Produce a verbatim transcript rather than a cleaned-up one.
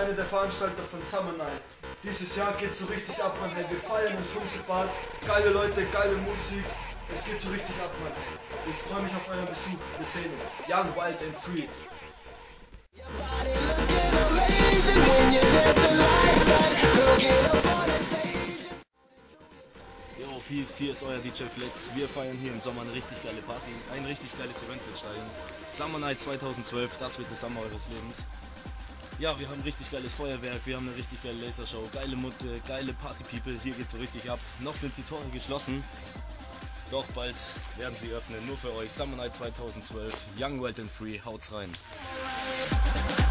einer der Veranstalter von Summer Night. Dieses Jahr geht so richtig ab, man. Hey, wir feiern im Tumselbad. Geile Leute, geile Musik. Es geht so richtig ab, man. Ich freue mich auf euren Besuch. Wir sehen uns. Young, Wild and Free. Yo, Peace, hier ist euer D J Flex. Wir feiern hier im Sommer eine richtig geile Party. Ein richtig geiles Event wird steigen. Summer Night zweitausendzwölf, das wird der Sommer eures Lebens. Ja, wir haben richtig geiles Feuerwerk, wir haben eine richtig geile Lasershow, geile Mutte, geile Party-People, hier geht's so richtig ab. Noch sind die Tore geschlossen, doch bald werden sie öffnen, nur für euch. Summer Night zweitausendzwölf, Young, Wild and Free, haut's rein.